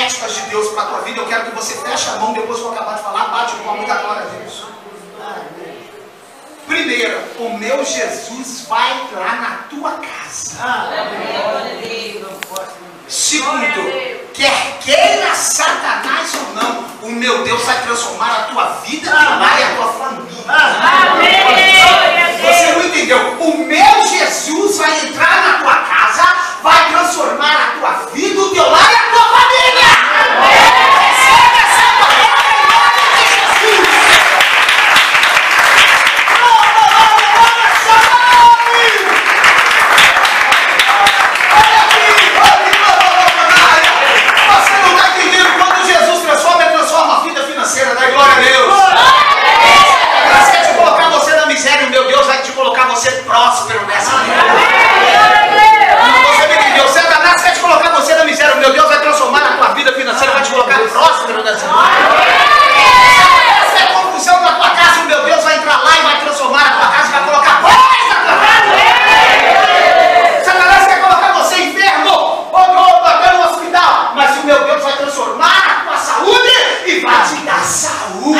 proféticas de Deus para a tua vida. Eu quero que você feche a mão, depois que eu acabar de falar, bate o palmo e dá glória a Deus. Primeiro, o meu Jesus vai lá na tua casa. Segundo, quer queira Satanás ou não, o meu Deus vai transformar a tua vida e a tua família. Você não entendeu? O meu Jesus vai entrar na tua casa, vai transformar a tua vida, o teu lar e a tua família. Receba essa palavra em nome de Jesus. Olha aqui, você não está entendendo quando Jesus transforma, ele transforma a vida financeira. Dá glória a Deus. Satanás quer te colocar você na miséria, o meu Deus vai te colocar você próspero nessa vida. Você me entendeu? Satanás quer te colocar você na miséria, o meu Deus vai transformar a tua vida financeira, vai te colocar próspero nessa vida. Satanás quer confusão na tua casa, o meu Deus vai entrar lá e vai transformar a tua casa e vai colocar paz na tua casa. Satanás quer colocar você enfermo, ou batendo no hospital, mas o meu Deus vai transformar a tua saúde e vai te dar saúde.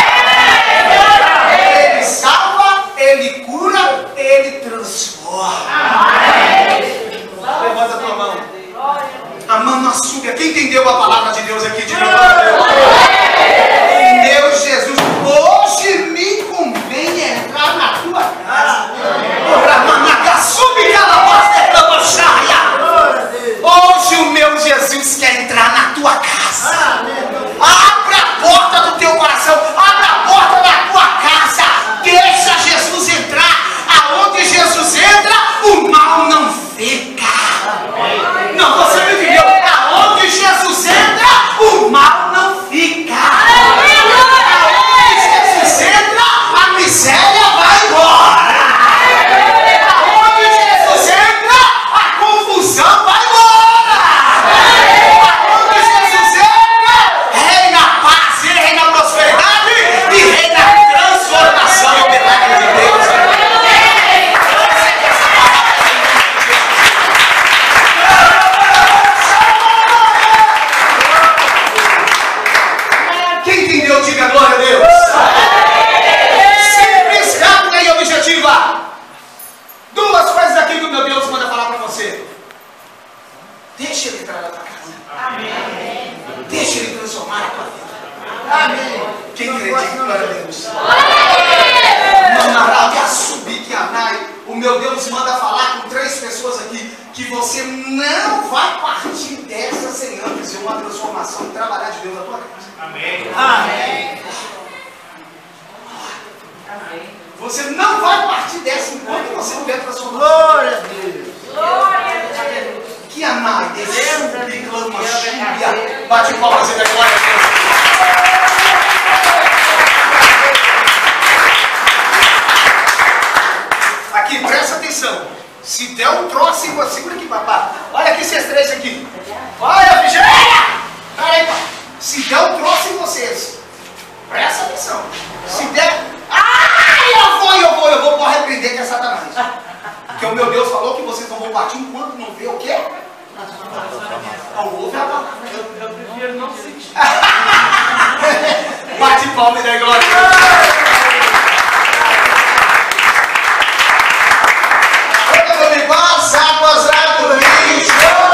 Ele salva, ele cura, ele transforma. Levanta a tua mão. A mão na súbia. Quem entendeu a palavra de Deus aqui? Diga glória a Deus. Meu Jesus, hoje me convém entrar na tua casa. Hoje o meu Jesus quer entrar na tua casa. Abra a porta do teu coração. Abra a porta da tua casa. Deixa Jesus entrar. Aonde Jesus entra, o mal não fica. Não, você me entendeu? Aonde Jesus entra, o mal não fica. Aonde Jesus entra, a miséria vai embora. Aonde Jesus entra, a confusão vai embora. Aonde Jesus entra, reina a paz, reina a prosperidade e reina a transformação e o milagre de Deus. Quem entendeu, diga glória a Deus. Simples, rápida e objetiva. Duas coisas aqui que o meu Deus manda falar para você. Deixa ele entrar na tua casa. Amém. Deixa ele transformar a tua vida. Amém. Quem acredita, glória a Deus. O meu Deus manda falar com 3 pessoas aqui que você não vai partir dessa sem antes ver uma transformação e trabalhar de Deus na tua casa. Amém. Amém. Amém. Você não vai partir dessa enquanto você não ver transformação. Glória a Deus. Glória a Deus. Que amai, desce, clama, xinga, bate palmas e dá glória a Deus. Aqui, presta atenção. Se der um troço em você, segura aqui, papá. Olha aqui esses 3 aqui. Olha, Vigélia! Peraí, se der um troço em vocês, presta atenção. Se der. Ai, eu vou para repreender que é Satanás. Porque o meu Deus falou que vocês não vão partir enquanto não vê o quê? Não ouve a palavra. Eu prefiro não sentir. Bate palma e dá glória a Deus. As águas do rio.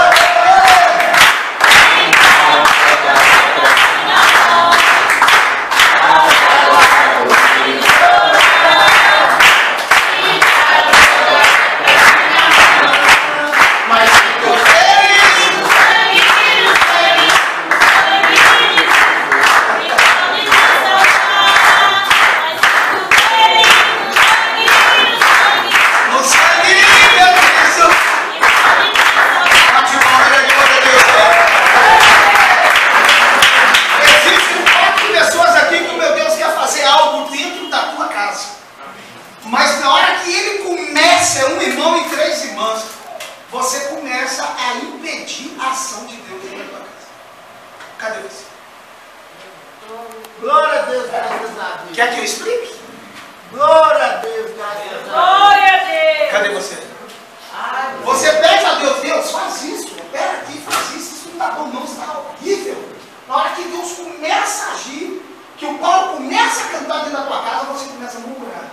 Mas na hora que ele começa, um irmão e 3 irmãs, você começa a impedir a ação de Deus dentro da tua casa. Cadê você? Glória a Deus, graças a Deus. Quer que eu explique? Glória a Deus, graças a Deus. Glória a Deus. Cadê você? Você pede a Deus, Deus, faz isso, opera aqui, faz isso, isso não está bom, não, está horrível. que Deus começa a agir, que o Paulo começa a cantar dentro da tua casa, você começa a murmurar.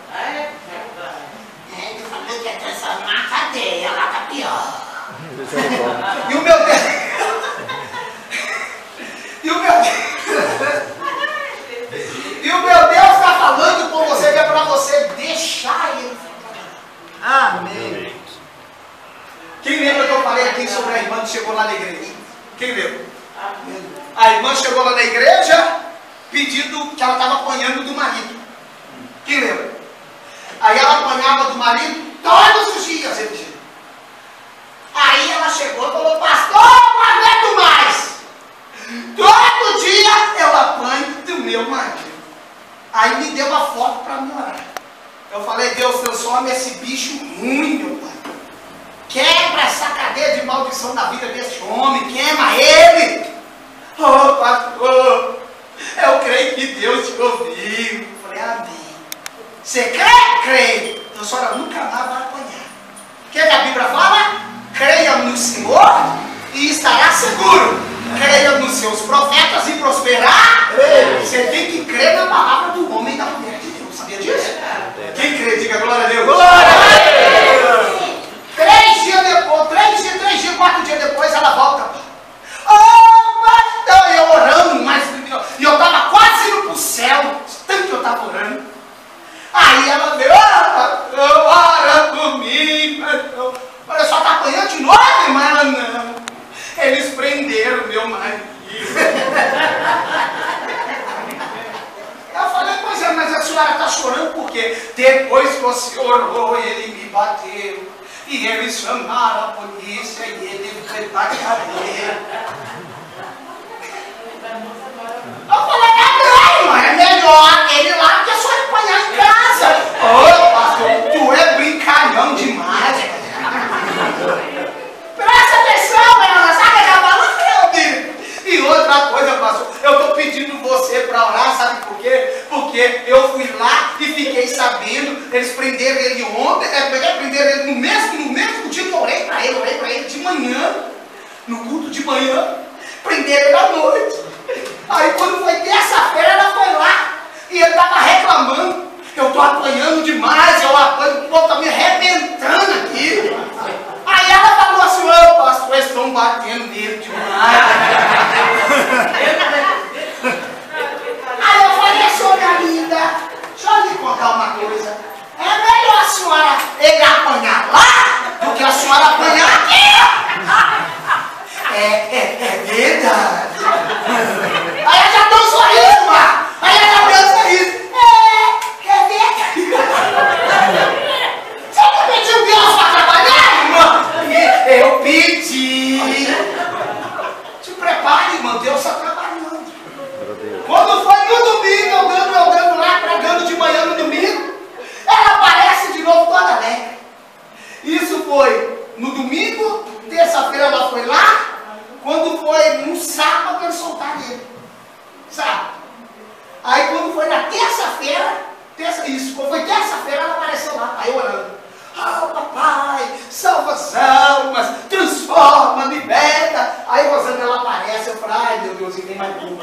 Ele falou que ia transformar a cadeia, lá tá pior. E o meu Deus... E o meu Deus está falando com você, que é para você deixar Ele. Amém. Quem lembra que eu falei aqui sobre a irmã que chegou lá na igreja? Quem lembra? A irmã chegou lá na igreja pedindo que ela estava apanhando do marido. Quem lembra? Aí ela apanhava do marido todos os dias, ele dizia. Aí ela chegou e falou, pastor, não aguento mais. Todo dia eu apanho do meu marido. Aí me deu uma foto para me orar. Eu falei, Deus, transforma esse bicho ruim, meu pai. Quebra essa cadeia de maldição da vida desse homem, queima ele. Oh, pastor, eu creio que Deus te ouviu. Eu falei, amém. Você crê? Creio. Então a senhora nunca mais vai apanhar. O que a Bíblia fala? Creia no Senhor e estará seguro. Creia nos seus profetas e prosperar. Você tem que crer na palavra do homem e da mulher de Deus. Sabia disso? Quem crê, diga glória a Deus. Glória a Deus. 3 dias depois, 4 dias depois, ela volta. Oh, pastor, eu orando, mas e eu estava quase indo para o céu, tanto que eu estava orando. Aí ela veio, ora por mim, pastor. Olha, só está apanhando de novo, irmã? Ela, não. Eles prenderam meu marido. Eu falei, pois é, mas a senhora está chorando por quê? Depois que você orou, ele me bateu. E eles chamaram a polícia e ele foi para a cadeia. Eu falei, não, é melhor ele lá do que a senhora apanhar em casa. Ô, pastor, tu é brincalhão demais. Presta atenção, ela sabe que ela falou, meu Deus. E outra coisa, pastor, eu estou pedindo você para orar, sabe por quê? Porque eu fui lá e fiquei sabendo, eles prenderam ele ontem, prenderam ele no mesmo dia que eu orei para ele de manhã, no culto de manhã, prenderam ele à noite. Aí quando foi terça-feira, ela foi lá e ele estava reclamando, eu estou apanhando demais, eu apanho, o povo está me arrebentando aqui. Aí ela falou assim, ô pastor, eles estão batendo nele demais. Aí eu falei, senhora minha linda, deixa eu lhe contar uma coisa. É melhor a senhora ele apanhar lá do que a senhora apanhar aqui. É verdade. Aí ela já deu um sorriso, mano. Aí ela já deu um sorriso. É verdade. Você não pediu Deus para trabalhar, irmã? Eu pedi. Te prepare, irmão, Deus está trabalhando. Quando foi no domingo, eu dando lá, pregando de manhã no domingo, ela aparece de novo toda alegre. Isso foi no domingo, terça-feira ela foi lá, quando foi no sábado eles soltaram ele. Sabe? Aí quando foi na terça-feira, quando foi terça-feira ela apareceu lá, aí orando. Ah, papai, salva as almas, transforma, liberta. Aí Rosana ela aparece, eu falo, ai meu Deus, e tem mais uma.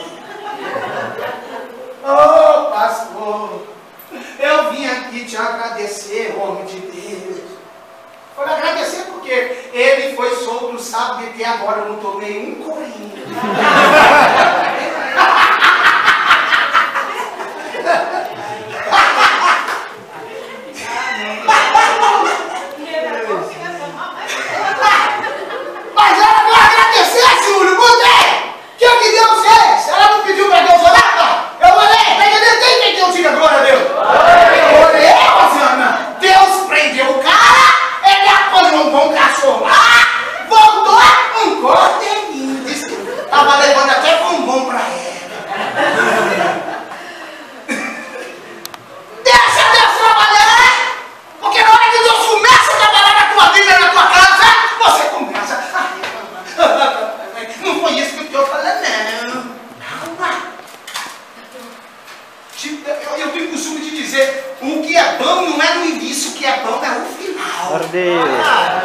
Oh, pastor, eu vim aqui te agradecer, homem de Deus. Foi agradecer porque ele foi solto no sábado e até agora eu não tomei um corinho. Mas ela vai agradecer, Júlio, por quê? O que Deus fez? Ela não pediu para Deus orar? Eu orei, tá entendendo? Quem entendeu? Diga glória a Deus. Eu orei, Rosana. Deus prendeu o cara, ele apanhou um bom cachorro lá, voltou um cordeirinho. Estava levando até bombom para ela. Deixa Deus trabalhar, porque na hora que Deus começa a trabalhar na tua vida, na tua casa, você começa. Não foi isso que eu estou falando, não. Calma. Eu tenho o costume de dizer, o que é bom não é no início, o que é bom é o final. Glória a Deus.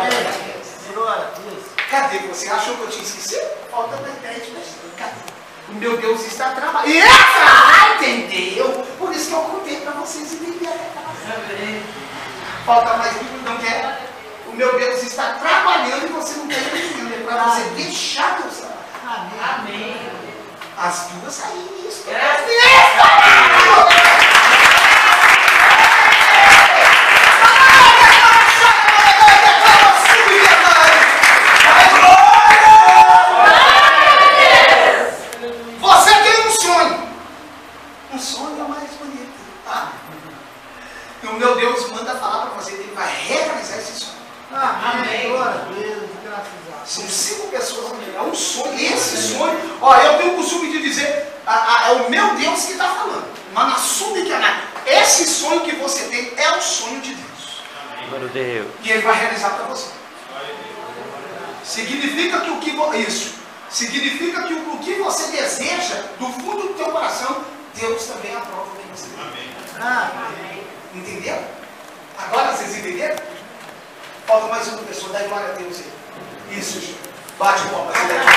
Glória a Deus. Cadê? Você achou que eu tinha esquecido? Falta 10 minutos. Cadê? O meu Deus está trabalhando. Entendeu? Por isso que eu contei para vocês entenderem. Falta mais um, não quer? O meu Deus está trabalhando e você não quer entender. É para você deixar Deus trabalhar. Amém. As duas aí, isso. Você tem um sonho. Um sonho é o mais bonito. E o meu Deus manda falar para você que ele vai realizar esse sonho. Amém. Glória a Deus, graças a Deus. São 5 pessoas, é um sonho. Esse sonho, ó, eu tenho o costume de dizer, é o meu Deus que está falando. Mas na suma que esse sonho que você tem é o sonho de Deus. Glória a Deus. E ele vai realizar para você. Significa que significa que o que você deseja do fundo do teu coração, Deus também aprova o que você tem. Entendeu? Agora vocês entenderam? Falta mais uma pessoa, dá glória a Deus aí. Isso, gente. Bate palma.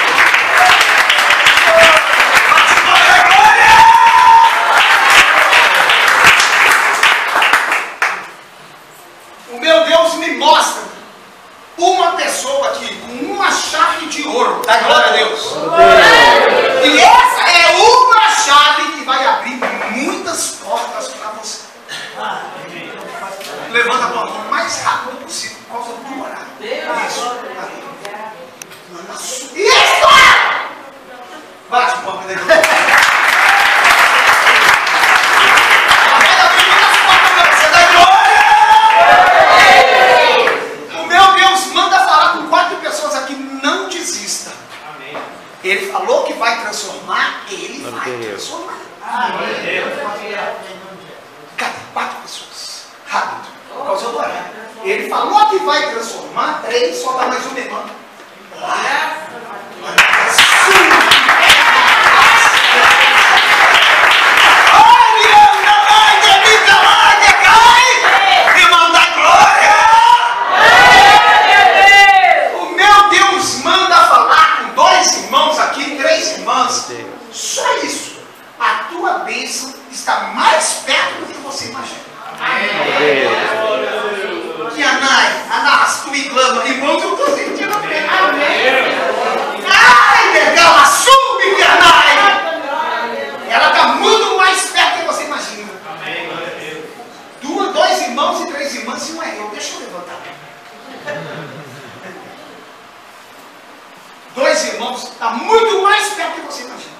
O meu Deus me mostra uma pessoa aqui com uma chave de ouro. Dá glória a Deus. E essa é uma chave que vai abrir muitas portas para você. Levanta a tua mão o mais rápido possível por causa do horário. Isso. Isso! Bate palma daí. Você dá glória! O meu Deus manda falar com 4 pessoas aqui. Não desista. Ele falou que vai transformar. Ele vai transformar. Cadê? 4 pessoas. Rápido. Por causa do horário. Ele falou que vai transformar 3, só dá mais um irmão. O meu Deus manda falar com 2 irmãos aqui, 3 irmãs. Só isso. A tua bênção está mais perto do que você imagina. Que Anás, tu me clama, irmãos, eu estou sentindo a pena. Ai, legal, assume, Anás. Ela está muito mais perto do que você imagina. 2 irmãos e 3 irmãs, e não é eu. Deixa eu levantar. 2 irmãos, está muito mais perto do que você imagina.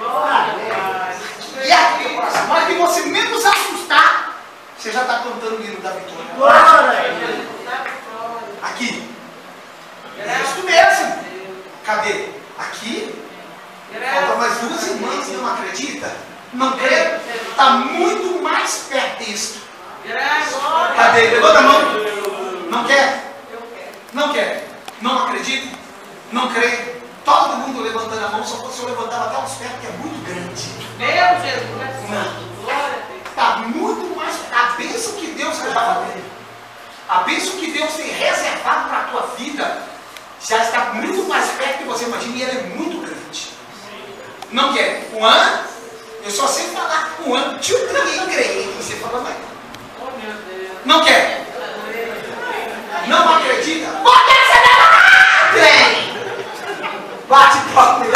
E aqui no coração, na hora que você menos assustar, você já está cantando o hino da vitória. Aqui. É isso mesmo. Cadê? Aqui. Faltam mais 2 irmãs, não acredita? Não crê? Está muito mais perto disso. Cadê? Levanta a mão. Não quer? Não quer? Não acredita? Não crê? Todo mundo levantando a mão, só que o senhor levantava até os pés, porque é muito grande. Meu Jesus. Não. Está muito mais. A bênção que Deus a bênção que Deus tem reservado para a tua vida já está muito mais perto do que você imagina, e ela é muito grande. Não quer? Juan? Eu só sei falar Juan. Tio, creio. Você fala mais. Não quer? Não acredita? Porque você não crê! Bate palma.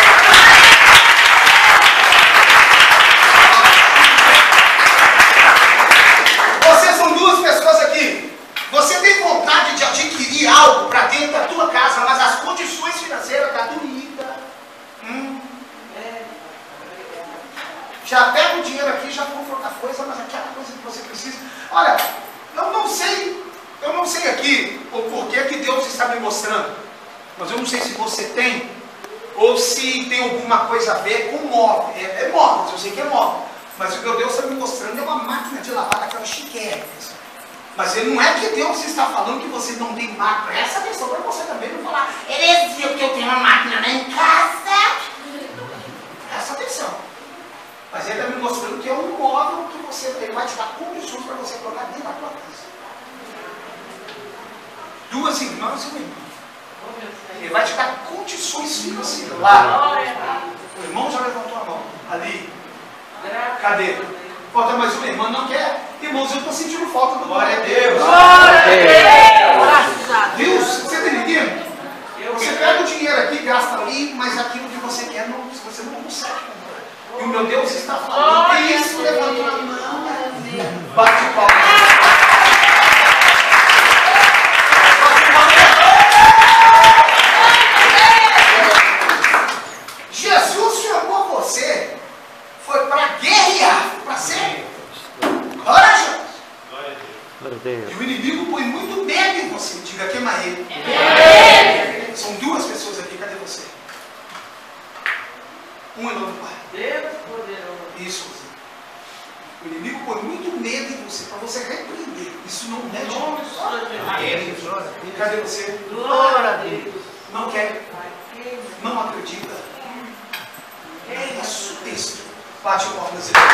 Vocês são 2 pessoas aqui. Você tem vontade de adquirir algo para dentro da tua casa, mas as condições financeiras estão doídas. Já pega o dinheiro aqui, já compra outra coisa, mas aquela coisa que você precisa. Olha, eu não sei aqui o porquê que Deus está me mostrando. Mas eu não sei se você tem, ou se tem alguma coisa a ver com móvel. É móvel, eu sei que é móvel. Mas o que Deus está me mostrando é uma máquina de lavar daquela chiquérrima. Mas ele não é que Deus está falando que você não tem máquina. Presta atenção para você também não falar heresia, porque eu tenho uma máquina lá em casa. Presta atenção. Mas ele está me mostrando que é um móvel que ele vai te dar condições para você colocar dentro da tua casa. 2 irmãs e um irmão. Ele vai te dar condições financeiras lá. O irmão já levantou a mão. Ali. Cadê? Falta mais uma irmã, não quer? Irmãos, eu estou sentindo falta do glória a Deus. Glória a Deus. Deus, você está entendendo? Você pega o dinheiro aqui, gasta ali, mas aquilo que você quer, não, você não consegue comprar. E o meu Deus está falando. Isso, levantou a mão. Bate palma. Jesus chamou você, foi para guerrear, para ser corajoso. E o inimigo põe muito medo em você. Diga, queima ele. São duas pessoas aqui, cadê você? Um em nome do Pai. Deus poderoso. Isso, você. O inimigo põe muito medo em você, para você repreender. Isso não é de Deus. Cadê você? Glória a Deus. Não quer, não acredita. É isso, isso. Bate o palmo nesse Meu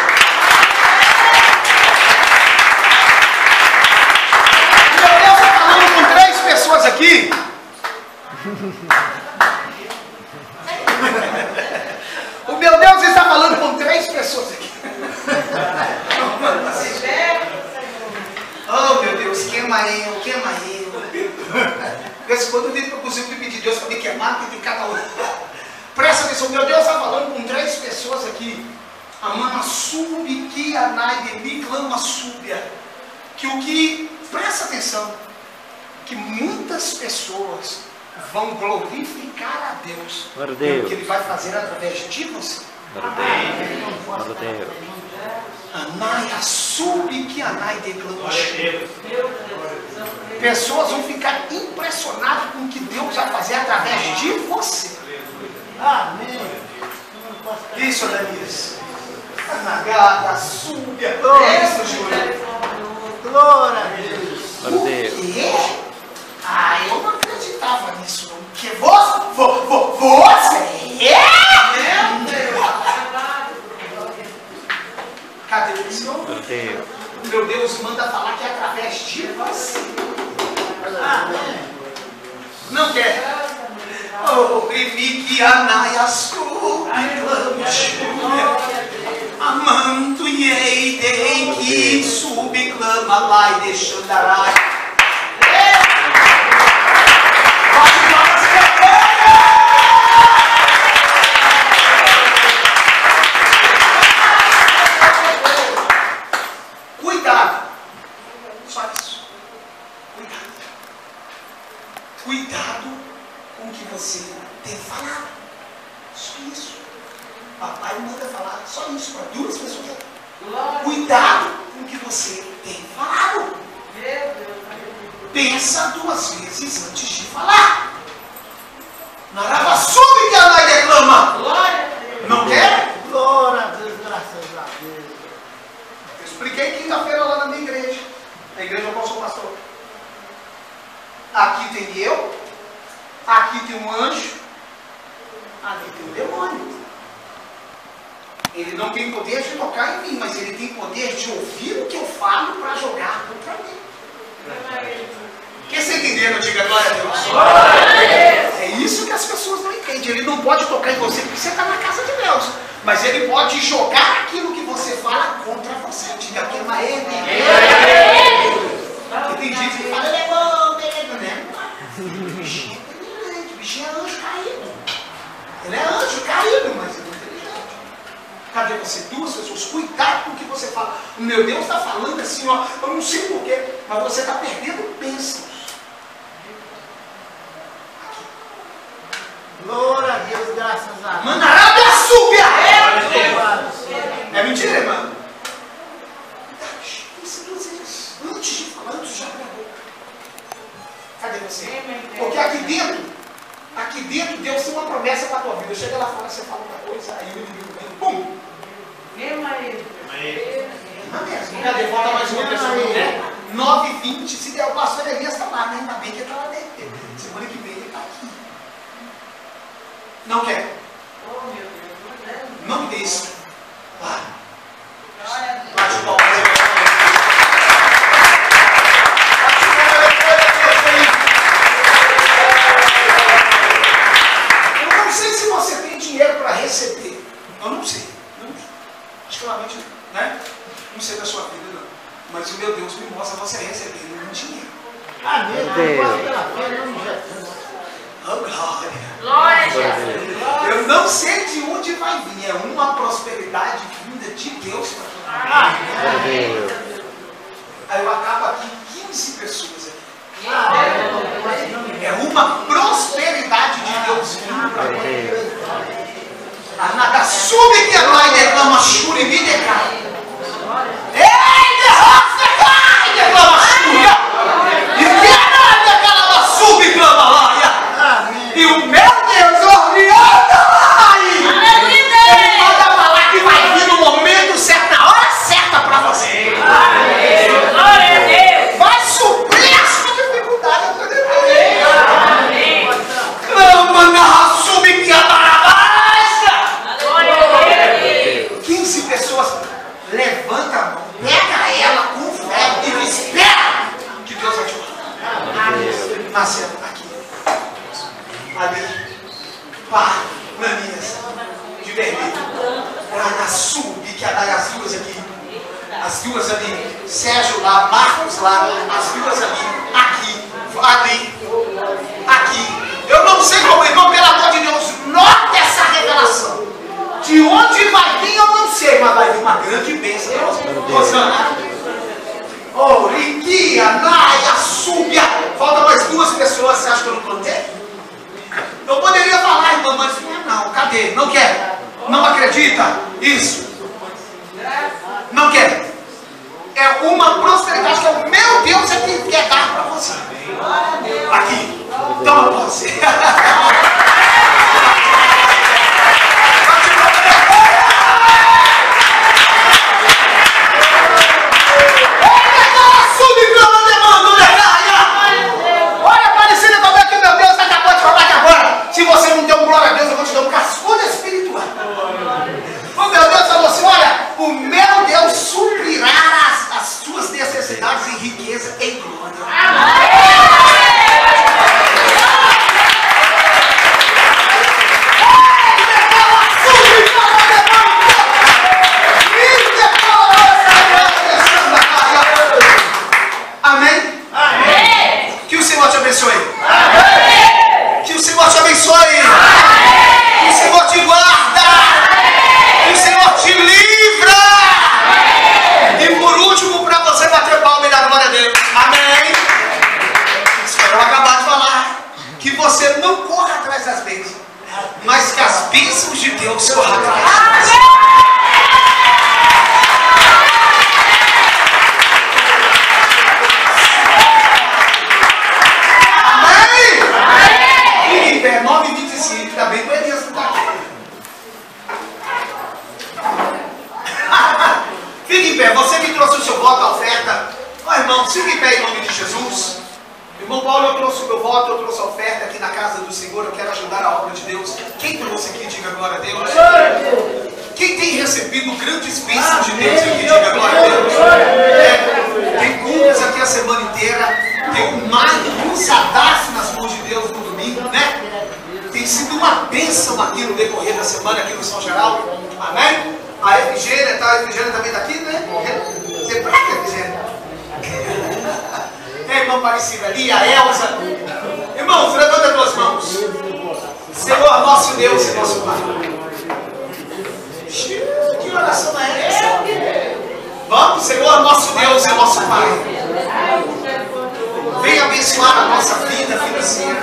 Deus está falando com 3 pessoas aqui. O meu Deus está falando com 3 pessoas aqui. Oh, meu Deus, queima eu, queima eu. De vez em quando eu digo que eu consigo pedir Deus para me queimar, porque tem cada um. Presta atenção, meu Deus está falando com 3 pessoas aqui. Amama sube, que anai de mim, clama súbia. Que o que, presta atenção, que muitas pessoas vão glorificar a Deus pelo que Ele vai fazer através de você. Anai, sube, que anai de clama súbia. Pessoas vão ficar impressionadas com o que Deus vai fazer através de você. Amém. Isso, Ananias. Anagada, súbia. Isso, Júlio. Glória a Deus. O quê? Ah, eu não acreditava nisso, não. Que você é? Cadê o Senhor? Meu Deus manda falar que é através de você. Amém. Não quer? Oh, que anaia sube, amando e ei, tem que sube, clama lá e deixa andar. Cuidado. Só isso. Cuidado. Cuidado com o que você tem falado. Só isso. Papai manda falar só isso para 2 pessoas. Cuidado com o que você tem falado. Pensa 2 vezes antes de falar. Narava sube que a mãe reclama. Não quer? Glória a Deus, graças a Deus. Eu expliquei quinta-feira lá na minha igreja. Na igreja eu sou pastor. Aqui tem eu. Aqui tem um anjo. Ali tem um demônio. Ele não tem poder de tocar em mim, mas ele tem poder de ouvir o que eu falo para jogar contra mim. Quer você entendendo? Diga glória a Deus. É isso que as pessoas não entendem. Ele não pode tocar em você porque você está na casa de Deus. Mas ele pode jogar aquilo que você fala contra você. Diga queima ele. E tem gente que fala, ele é bom, ele é bom, né? Bichinho é inteligente, bichinho é anjo caído. Ele é anjo caído, mas ele é inteligente. Cadê você? 2 pessoas, cuidado com o que você fala. O meu Deus está falando assim, ó, eu não sei porquê, mas você está perdendo bênçãos. Glória a Deus, graças a Deus. Mandarada súbia! Louvado seja. É mentira, irmão? Isso 2 vezes. Antes de falar, antes já abre a boca. Cadê você? Porque aqui dentro Deus tem uma promessa para a tua vida. Chega lá fora, você fala uma coisa, aí o inimigo vem, pum! Não mesmo. Cadê? Falta mais uma pessoa. 9h20, se der o pastor Elias está lá, né? Ainda bem que ele está lá dentro. Semana que vem ele está aqui. Não quer? Não me dê isso. Vai. Bate o pau. Eu não sei se você tem dinheiro para receber. Oh, glória. Glória a Jesus. Eu não sei de onde vai vir. É uma prosperidade vinda de Deus para mim. Aí eu acabo aqui 15 pessoas aqui. É uma prosperidade de Deus vindo para mim. A nada sube que a mãe declama churi me declara. Ei, derrosta cai, declama churi. E que a nada declama sube clama lá. E o meu Deus ordeando lá. Ele manda falar que vai vir no momento certo, na hora certa para você. Glória a Deus. Vai suprir a sua dificuldade. Clama na sube que a barabasta. Glória a Deus. 15 pessoas, levanta a mão, pega ela com fé e espera que Deus vai te honrar. Marcelo, aqui, ali, pá, Nanias, de vermelho, na sub, que as duas aqui, as duas ali, Sérgio lá, Marcos lá, as duas ali, aqui, ali, aqui. Eu não sei como, irmão, pelo amor de Deus, nota essa revelação. De onde vai vir eu não sei, mas vai vir uma grande bênção. Rosana. Oh, Riquia, Naia, Súbia. Falta mais 2 pessoas, você acha que eu não contei? Eu poderia falar, irmão, mas não, cadê? Não quer. Não acredita? Isso. Não quer. É uma prosperidade que o meu Deus é quem quer dar para você. Aqui. Toma posse. Olha, Aparecida, como é que meu Deus acabou de falar que agora, se você não deu glória a Deus, eu vou te dar um cascudo espiritual. O meu Deus falou assim, olha, o meu Deus suprirá as suas necessidades em riqueza, em glória. Amém? Amém. Que o Senhor te abençoe. Amém. Que o Senhor te abençoe. Amém. Que o Senhor te guarda. Amém. Que o Senhor te livra. Amém. E por último, para você bater palma e dar glória a Deus. Amém. Espero acabar de falar que você não corra atrás das bênçãos, mas que as bênçãos de Deus corram atrás. Amém. Fique em pé, 9h25, ainda bem que o Elias não está aqui. Fique em pé, você que trouxe o seu voto, a oferta. Ó, irmão, fique em pé em nome de Jesus. Irmão Paulo, eu trouxe o meu voto, eu trouxe a oferta aqui na casa do Senhor, eu quero ajudar a obra de Deus. Quem trouxe aqui, diga glória a Deus. Quem tem recebido grandes bênçãos de Deus aqui, diga glória a Deus. Tem cultos aqui a semana inteira, tem um sadaço nas mãos de Deus no domingo, né? Tem sido uma bênção aqui no decorrer da semana, aqui no São Geraldo. Amém? A Efigênia, tá? A Efigênia também está aqui, né? Você prega, Efigênia? É, irmão Aparecida ali, a Elza. Irmãos, levanta as duas mãos. Senhor, nosso Deus e nosso Pai. Que oração é essa? Vamos, Senhor, nosso Deus e nosso Pai. Venha abençoar a nossa vida financeira.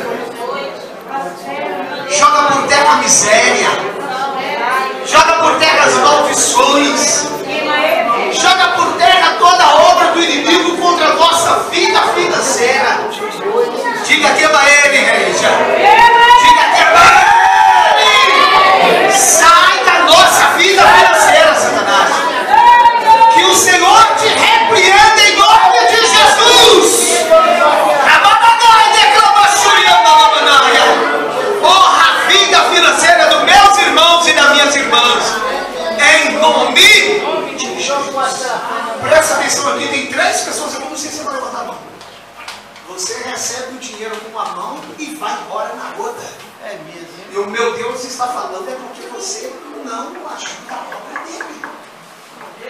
Joga por terra a miséria. Joga por terra as maldições. Joga por terra toda a obra do inimigo contra a nossa vida financeira. Diga queima ele, igreja. Diga queima ele. Sai da nossa vida financeira, Satanás. Que o Senhor te repreenda em nome de Jesus. Honra a vida financeira dos meus irmãos e das minhas irmãs. Em nome de Jesus. Presta atenção aqui, tem 3 pessoas aqui, não sei se você vai levantar a mão. Você recebe o dinheiro com uma mão e vai embora na outra. É mesmo. E o meu Deus está falando é porque você não ajuda a obra dele.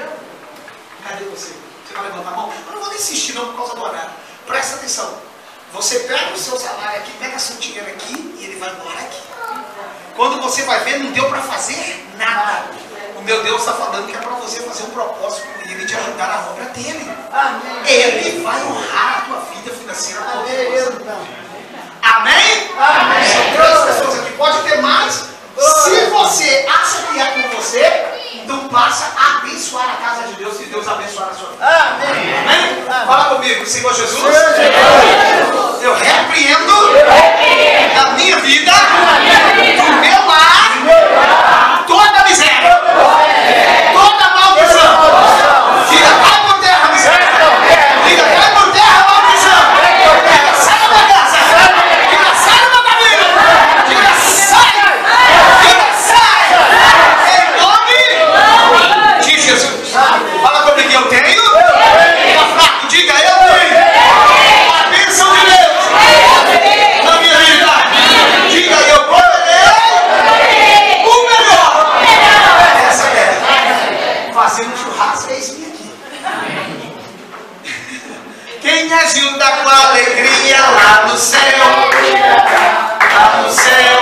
Cadê você? Você vai levantar a mão? Eu não vou insistir não por causa do horário. Presta atenção. Você pega o seu salário aqui, pega seu dinheiro aqui e ele vai embora aqui. Quando você vai ver, não deu para fazer nada. O meu Deus está falando que é para você fazer um propósito com ele, te ajudar na obra dele. Amém. Ele vai honrar a tua vida financeira. Amém. Amém? Amém. São 3 pessoas aqui, pode ter mais. Se você acha que é com você, então passa a abençoar a casa de Deus e Deus abençoar a sua vida. Amém. Amém? Amém. Fala comigo, Senhor Jesus. Senhor Jesus. Eu repreendo na minha vida, no meu lar, toda miséria, toda maldição. Diga, cai por terra, miséria. Diga, cai por terra, maldição. Diga, sai da minha casa. Diga, sai do meu caminho. Diga, sai. Diga, sai. Em nome de Jesus. Fala comigo, eu tenho. Tá fraco, diga, eu tenho. A bênção de Deus na minha vida. Diga, eu poderei o melhor. Essa é. Fazendo churrasco é isso aqui. Quem ajuda com alegria lá no céu. Lá no céu.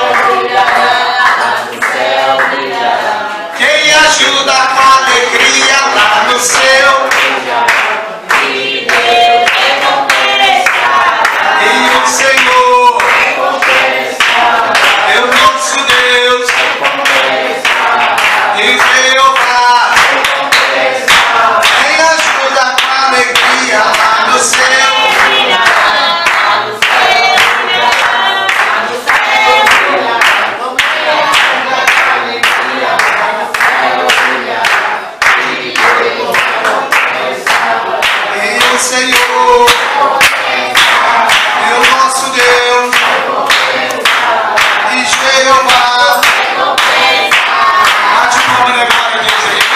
Quem ajuda com alegria lá no céu. E o Senhor é o nosso Deus. E Jeová quem ajuda com alegria lá no céu. E o Senhor é o nosso Deus. E Jeová. Bate palma na glória a Deus aí.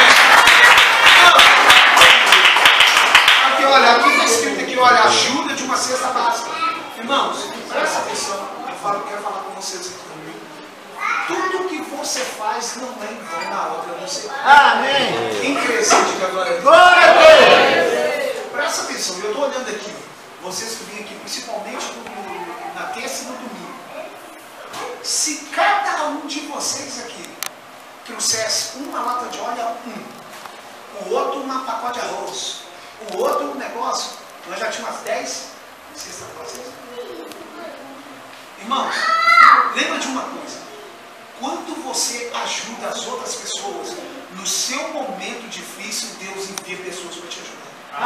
Aqui, olha, aqui está escrito aqui, olha, ajuda de uma cesta básica. Irmãos, presta atenção. Eu quero falar com vocês aqui. Tudo que você faz não é em vão na obra do Senhor. Amém. Quem crescer, diga glória a Deus. Glória a Deus. Presta atenção, eu estou olhando aqui, vocês que vêm aqui, principalmente na terça e no domingo. Se cada um de vocês aqui trouxesse uma lata de óleo, o outro uma pacote de arroz, o outro um negócio, nós já tínhamos umas 10 cestas básicas. Irmãos, lembra de uma coisa, quando você ajuda as outras pessoas, no seu momento difícil, Deus envia pessoas para te ajudar.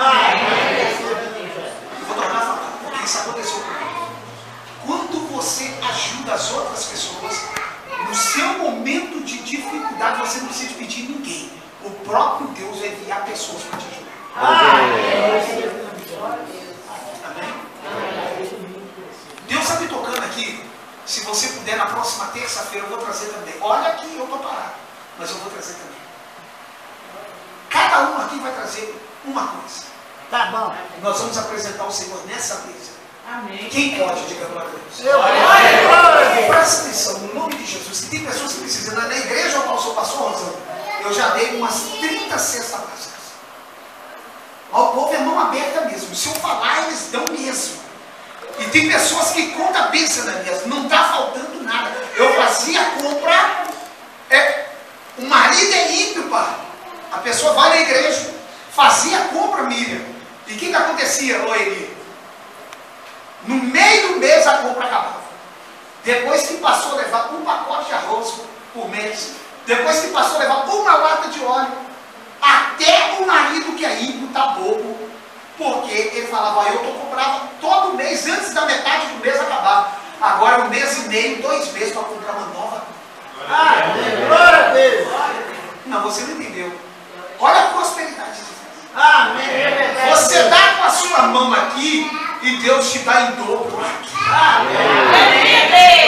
Eu vou tornar a falar, porque isso aconteceu comigo. Quando você ajuda as outras pessoas, no seu momento de dificuldade, você não precisa pedir ninguém. O próprio Deus vai enviar pessoas para te ajudar. Amém? Deus está me tocando aqui. Se você puder, na próxima terça-feira eu vou trazer também. Olha que eu estou parado, mas eu vou trazer também. Cada um aqui vai trazer uma coisa. Tá bom. Nós vamos apresentar o Senhor nessa mesa. Amém. Quem pode, diga glória a Deus. Eu Presta atenção, no nome de Jesus. Se tem pessoas que precisam, na igreja ao qual eu sou pastor, Rosana, eu já dei umas 30 cestas básicas. O povo é mão aberta mesmo. Se eu falar, eles dão mesmo. E tem pessoas que contam a bênção na mesa. Não está faltando nada. Eu fazia compra. O marido é ímpio, pai. A pessoa vai na igreja, fazia compra, Miriam. E o que acontecia, ô Eli? No meio do mês a compra acabava. Depois que passou a levar um pacote de arroz por mês, depois que passou a levar uma lata de óleo, até o marido que é ímpio está bobo, porque ele falava, eu comprava todo mês, antes da metade do mês acabava. Agora 1 mês e meio, 2 meses para comprar uma nova. Glória a Deus. Não, você não entendeu. Olha a prosperidade de Deus. Amém. Você dá com a sua mão aqui e Deus te dá em dobro aqui. Amém.